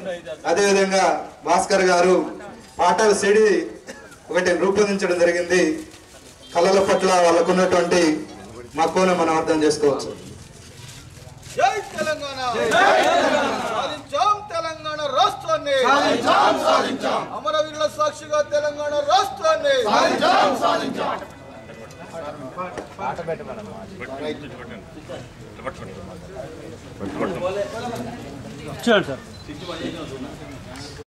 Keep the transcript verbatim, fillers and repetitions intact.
అదే విధంగా భాస్కర్ గారు పాటల సిడి ఒకటి రూపొందించడం జరిగింది. కళల పట్ల వాళ్ళకున్నటువంటి మక్కువను మనం అర్థం చేసుకోవచ్చు. జై తెలంగాణ, సాధించాం తెలంగాణ రాష్ట్రాన్ని, అమరవీరుల సాక్షిగా తెలంగాణ రాష్ట్రాన్ని చూడండి సార్.